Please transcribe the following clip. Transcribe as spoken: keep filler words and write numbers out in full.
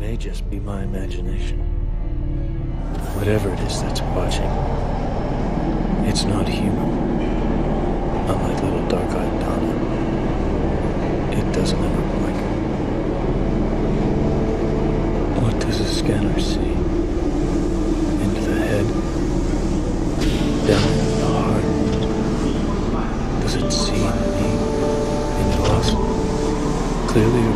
may just be my imagination. Whatever it is that's watching, it's not human. Unlike little dark-eyed Donna, it doesn't have a blink. What does a scanner see? Into the head? Down into the heart? Does it see me? Into us? Clearly